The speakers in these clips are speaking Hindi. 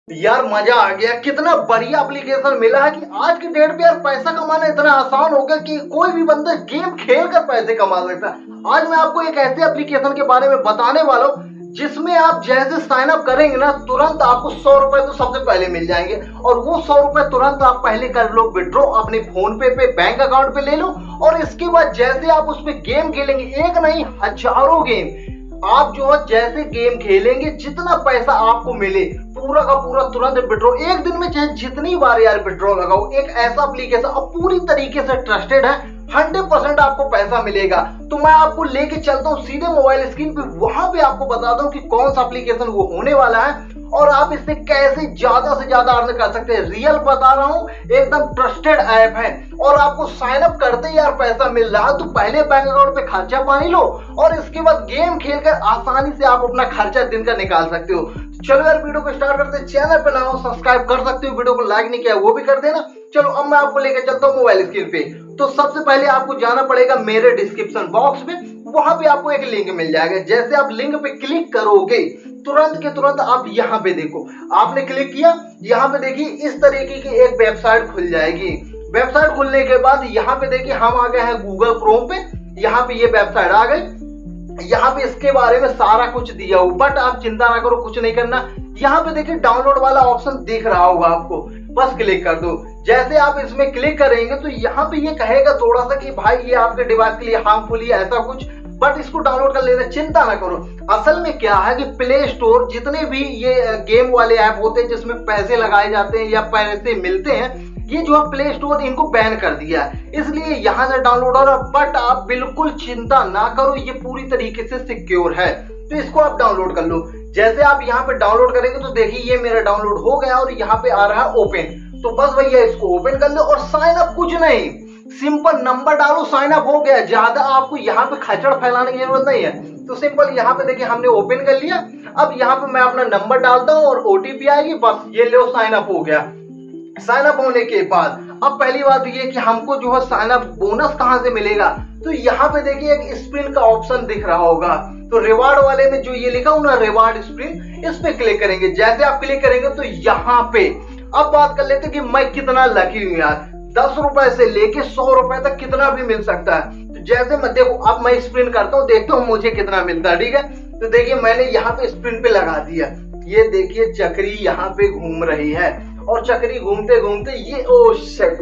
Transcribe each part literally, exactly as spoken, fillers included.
यार मजा आ गया। कितना बढ़िया एप्लीकेशन मिला है कि आज की डेट पे यार पैसा कमाना इतना आसान हो गया कि कोई भी बंदा गेम खेल कर पैसे कमा सकता है। आज मैं आपको एक ऐसे एप्लीकेशन के बारे में बताने वाला हूँ जिसमें आप जैसे साइन अप करेंगे ना, तुरंत आपको सौ रुपए तो सबसे पहले मिल जाएंगे। और वो सौ रुपए तुरंत आप पहले कर लो विड्रॉ, अपने फोन पे पे बैंक अकाउंट पे ले लो। और इसके बाद जैसे आप उस पर गेम खेलेंगे, एक नहीं हजारों गेम आप जो है जैसे गेम खेलेंगे, जितना पैसा आपको मिले पूरा का पूरा तुरंत विड्रॉ। एक दिन में चाहे जितनी बार यार विड्रॉ लगाओ, एक ऐसा एप्लीकेशन अब पूरी तरीके से ट्रस्टेड है, हंड्रेड परसेंट आपको पैसा मिलेगा। तो मैं आपको लेके चलता हूँ सीधे मोबाइल स्क्रीन पे, वहां पे आपको बताता हूँ कि कौन सा एप्लीकेशन वो होने वाला है और आप इससे कैसे ज्यादा से ज्यादा अर्न कर सकते हैं। रियल बता रहा हूँ, एकदम ट्रस्टेड ऐप है और आपको साइन अप करते ही यार पैसा मिल रहा है। तो पहले बैंक अकाउंट पे खर्चा पानी लो और इसके बाद गेम खेलकर आसानी से आप अपना खर्चा दिन का निकाल सकते हो। चलो यार वीडियो को स्टार्ट करते हैं। चैनल पे ना हो सब्सक्राइब कर सकते हो, वीडियो को लाइक नहीं किया वो भी कर देना। चलो अब मैं आपको लेकर चलता हूँ मोबाइल स्क्रीन पे। तो सबसे पहले आपको जाना पड़ेगा मेरे डिस्क्रिप्शन बॉक्स में, वहां पे आपको एक लिंक मिल जाएगा। जैसे आप लिंक पे क्लिक करोगे, तुरंत के तुरंत आप यहाँ पे देखो, आपने क्लिक किया, यहाँ पे देखिए इस तरीके की एक वेबसाइट खुल जाएगी। वेबसाइट खुलने के बाद यहाँ पे देखिए हम आ गए हैं गूगल क्रोम पे। यहाँ पे ये वेबसाइट आ गई, यहाँ पे इसके बारे में सारा कुछ दिया हो, बट आप चिंता ना करो, कुछ नहीं करना। यहाँ पे देखिए डाउनलोड वाला ऑप्शन दिख रहा होगा आपको, बस क्लिक कर दो। जैसे आप इसमें क्लिक करेंगे तो यहाँ पे ये कहेगा थोड़ा सा कि भाई ये आपके डिवाइस के लिए हार्मफुल है ऐसा कुछ, बट इसको डाउनलोड कर लेना, चिंता ना करो। असल में क्या है कि प्ले स्टोर जितने भी ये गेम वाले ऐप होते हैं जिसमें पैसे लगाए जाते हैं या पैसे मिलते हैं, ये जो है प्ले स्टोर इनको बैन कर दिया है, इसलिए यहाँ से डाउनलोड हो रहा। बट आप बिल्कुल चिंता ना करो, ये पूरी तरीके से सिक्योर है, तो इसको आप डाउनलोड कर लो। जैसे आप यहाँ पे डाउनलोड करेंगे तो देखिए ये मेरा डाउनलोड हो गया और यहाँ पे आ रहा है ओपन। तो बस भैया इसको ओपन कर लो और साइन अप, कुछ नहीं, सिंपल नंबर डालो, साइन अप हो गया। ज्यादा आपको यहाँ पे खचड़ फैलाने की जरूरत नहीं है। तो सिंपल यहाँ पे देखिए हमने ओपन कर लिया। अब यहाँ पे मैं अपना नंबर डालता हूँ और ओटीपी आएगी, बस ये लो साइन अप हो गया। साइन अप होने के बाद अब पहली बात ये कि हमको जो है साइन अप बोनस कहाँ से मिलेगा, तो यहाँ पे देखिए एक स्पिन का ऑप्शन दिख रहा होगा। तो रिवार्ड वाले में जो ये लिखा हो ना रिवार्ड स्पिन, इस पे क्लिक करेंगे। जैसे आप क्लिक करेंगे तो यहाँ पे अब बात कर लेते कि मैं कितना लकी हूँ यार। दस रुपए से लेके सौ रुपए तक कितना भी मिल सकता है। तो जैसे मैं देखो अब मैं स्पिन करता हूँ, देखता हूँ मुझे कितना मिलता है, ठीक है। तो देखिए मैंने यहाँ पे स्पिन पे लगा दिया, ये देखिए चक्री यहाँ पे घूम रही है और चक्री घूमते घूमते ये ओ शिट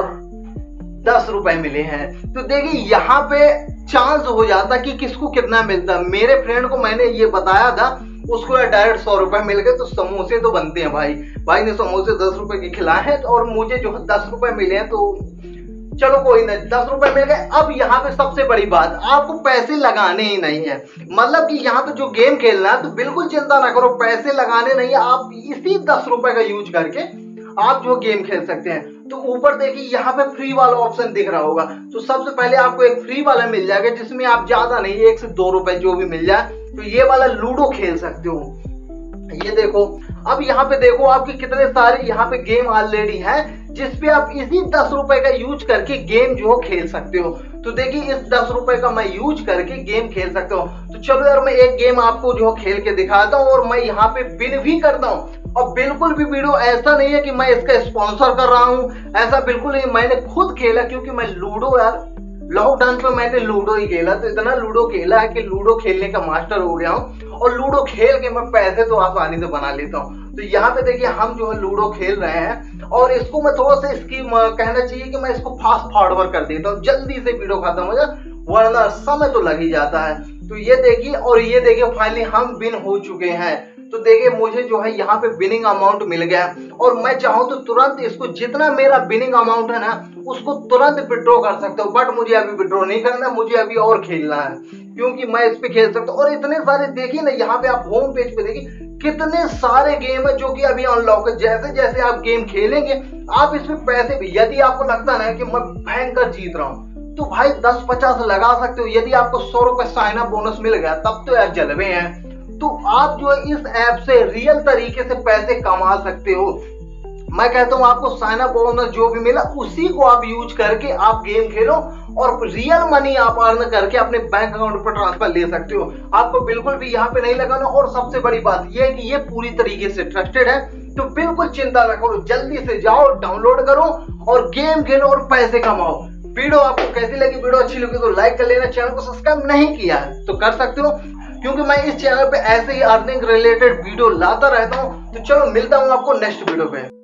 दस रुपए मिले हैं। तो देखिए यहाँ पे चांस हो जाता कि किसको कितना मिलता। मेरे फ्रेंड को मैंने ये बताया था, उसको डायरेक्ट सौ रुपए मिल गए। तो समोसे तो बनते हैं भाई, भाई ने समोसे दस रुपए के खिलाए हैं और मुझे जो है दस रुपए मिले हैं, तो चलो कोई नहीं, दस रुपए मिल गए। अब यहाँ पे सबसे बड़ी बात, आपको पैसे लगाने ही नहीं है। मतलब कि यहाँ पे जो गेम खेलना है तो बिल्कुल चिंता ना करो, पैसे लगाने नहीं है। आप इसी दस रुपए का यूज करके आप जो गेम खेल सकते हैं। तो ऊपर देखिए यहाँ पे फ्री वाला ऑप्शन दिख रहा होगा। तो सबसे पहले आपको एक फ्री वाला मिल जाएगा जिसमें आप ज्यादा नहीं, एक से दो रुपए जो भी मिल जाए, तो ये वाला लूडो खेल सकते हो। ये देखो अब यहाँ पे देखो आपके कितने सारे यहाँ पे गेम ऑलरेडी है जिसपे आप इसी दस रुपए का यूज करके गेम जो खेल सकते हो। तो देखिए इस दस रुपए का मैं यूज करके गेम खेल सकता हूँ। तो चलो यार मैं एक गेम आपको जो खेल के दिखाता हूँ और मैं यहाँ पे विन भी करता हूँ। और बिल्कुल भी वीडियो ऐसा नहीं है कि मैं इसका स्पॉन्सर कर रहा हूँ, ऐसा बिल्कुल नहीं, मैंने खुद खेला क्योंकि मैं लूडो यार लॉकडाउन पे मैंने लूडो ही खेला। तो इतना लूडो खेला है कि लूडो खेलने का मास्टर हो गया हूँ और लूडो खेल के मैं पैसे तो आसानी से बना लेता हूँ। तो यहाँ पे देखिए हम जो है लूडो खेल रहे हैं और इसको मैं थोड़ा सा इसकी कहना चाहिए कि मैं इसको फास्ट फॉरवर्ड कर देता हूँ, जल्दी से वीडियो खत्म हो जाए, वरना समय तो लग ही जाता है। तो ये देखिए और ये देखिए फाइनली हम विन हो चुके हैं। तो देखिए मुझे जो है यहाँ पे विनिंग अमाउंट मिल गया और मैं चाहूँ तो तुरंत इसको, जितना मेरा विनिंग अमाउंट है ना, उसको तुरंत विड्रॉ कर सकता हूँ। बट मुझे अभी विड्रॉ नहीं करना, मुझे अभी और खेलना है क्योंकि मैं इस पे खेल सकता हूँ। और इतने सारे देखिए ना, यहाँ पे आप होम पेज पे देखिए कितने सारे गेम है जो कि अभी अनलॉक है। जैसे जैसे आप गेम खेलेंगे आप इसमें पैसे भी, यदि आपको लगता है कि मैं भयंकर जीत रहा हूँ तो भाई दस पचास लगा सकते हो। यदि आपको सौ रुपए साइन अप बोनस मिल गया तब तो यार जलवे हैं। तो आप जो है इस ऐप से रियल तरीके से पैसे कमा सकते हो। मैं कहता हूँ आपको साइन अप बोनस जो भी मिला उसी को आप यूज करके आप गेम खेलो और रियल मनी आप अर्न करके अपने बैंक अकाउंट पर ट्रांसफर ले सकते हो। आपको बिल्कुल भी यहाँ पे नहीं लगाना। और सबसे बड़ी बात यह है कि ये पूरी तरीके से ट्रस्टेड है, तो बिल्कुल चिंता न करो, जल्दी से जाओ डाउनलोड करो और गेम खेलो और पैसे कमाओ। वीडियो आपको कैसी लगी? वीडियो अच्छी लगी तो लाइक कर लेना, चैनल को सब्सक्राइब नहीं किया है तो कर सकते हो, क्योंकि मैं इस चैनल पे ऐसे ही अर्निंग रिलेटेड वीडियो लाता रहता हूँ। तो चलो मिलता हूँ आपको नेक्स्ट वीडियो पे।